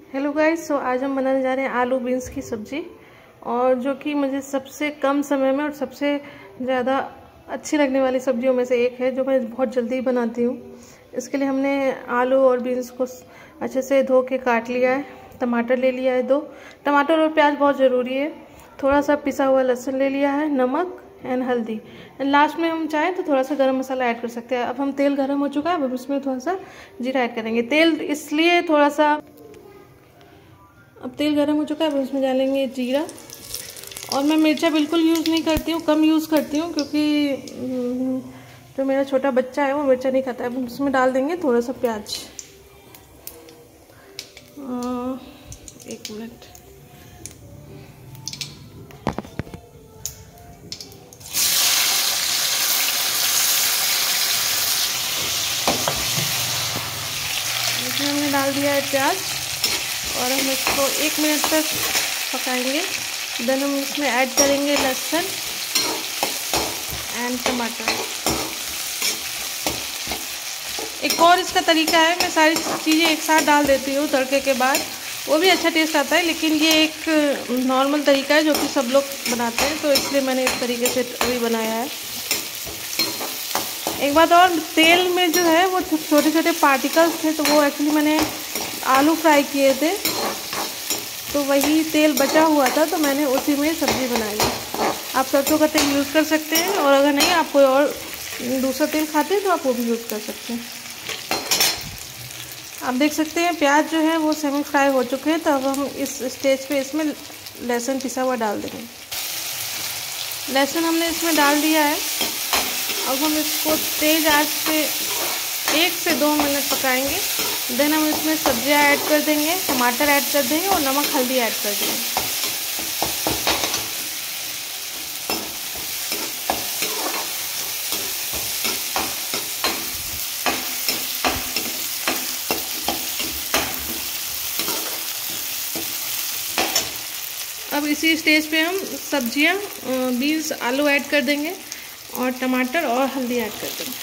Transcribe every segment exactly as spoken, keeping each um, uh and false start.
Hello guys, सो आज हम बनाने जा रहे हैं आलू बीन्स की सब्ज़ी, और जो कि मुझे सबसे कम समय में और सबसे ज़्यादा अच्छी लगने वाली सब्जियों में से एक है, जो मैं बहुत जल्दी बनाती हूँ। इसके लिए हमने आलू और बीन्स को अच्छे से धो के काट लिया है। टमाटर ले लिया है दो, टमाटर और प्याज बहुत ज़रूरी है। थोड़ा सा पिसा हुआ लहसुन ले लिया है, नमक एंड हल्दी। एंड लास्ट में हम चाहें तो थोड़ा सा गरम मसाला ऐड कर सकते हैं। अब हम तेल गरम हो चुका है, अब उसमें थोड़ा सा जीरा ऐड करेंगे। तेल इसलिए थोड़ा सा अब तेल गरम हो चुका है, अब उसमें डालेंगे जीरा। और मैं मिर्चा बिल्कुल यूज़ नहीं करती हूँ, कम यूज़ करती हूँ, क्योंकि जो मेरा छोटा बच्चा है वो मिर्चा नहीं खाता है। अब उसमें डाल देंगे थोड़ा सा प्याज। आ, एक मिनट। इसमें हमने डाल दिया है प्याज, और हम इसको एक मिनट तक पकाएंगे। देन हम इसमें ऐड करेंगे लहसुन एंड टमाटर। एक और इसका तरीका है, मैं सारी चीज़ें एक साथ डाल देती हूँ तड़के के बाद, वो भी अच्छा टेस्ट आता है। लेकिन ये एक नॉर्मल तरीका है जो कि सब लोग बनाते हैं, तो इसलिए मैंने इस तरीके से अभी बनाया है। एक बात और, तेल में जो है वो छोटे छोटे पार्टिकल्स थे, तो वो एक्चुअली मैंने आलू फ्राई किए थे, तो वही तेल बचा हुआ था, तो मैंने उसी में सब्ज़ी बनाई। आप सरसों का तेल यूज़ कर सकते हैं, और अगर नहीं आप कोई और दूसरा तेल खाते हैं तो आप वो भी यूज़ कर सकते हैं। आप देख सकते हैं प्याज जो है वो सेमी फ्राई हो चुके हैं। तो अब हम इस स्टेज पे इसमें लहसुन पिसा हुआ डाल देंगे। लहसुन हमने इसमें डाल दिया है। अब हम इसको तेज़ आंच पे एक से दो मिनट पकाएंगे। देन हम इसमें सब्जियां ऐड कर देंगे, टमाटर ऐड कर देंगे और नमक हल्दी ऐड कर देंगे। अब इसी स्टेज पे हम सब्जियां बीन्स आलू ऐड कर देंगे, और टमाटर और हल्दी ऐड कर देंगे।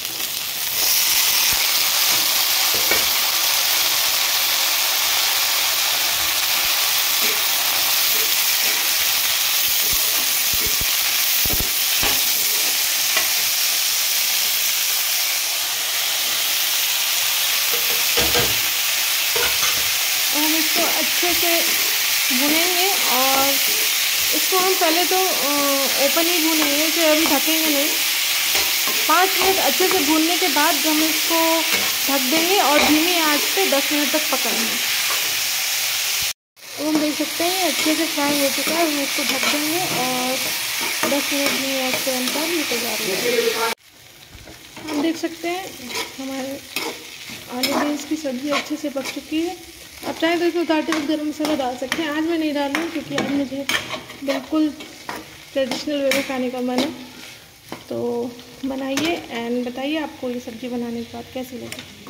हम इसको अच्छे से भुनेंगे, और इसको हम पहले तो ओपन ही भुनेंगे, कि अभी ढकेंगे नहीं। पाँच मिनट अच्छे से भूनने के बाद हम इसको ढक देंगे और धीमी आंच पे दस मिनट तक पकाएंगे। तो हम देख सकते हैं अच्छे से फ्राई हो चुका है। हम इसको ढक देंगे और दस मिनट धीमी आंच पे हम सब निकल जा रहे हैं। हम देख सकते हैं हमारे आलू बीन्स की सब्ज़ी अच्छे से पक चुकी है। आप चाहें तो इसमें उतारते वक्त गरम मसाला डाल सकते हैं। आज मैं नहीं डाल रही हूँ, क्योंकि आज मुझे बिल्कुल ट्रेडिशनल वे में खाने का मन है। तो बनाइए एंड बताइए आपको ये सब्ज़ी बनाने के बाद कैसी लगी।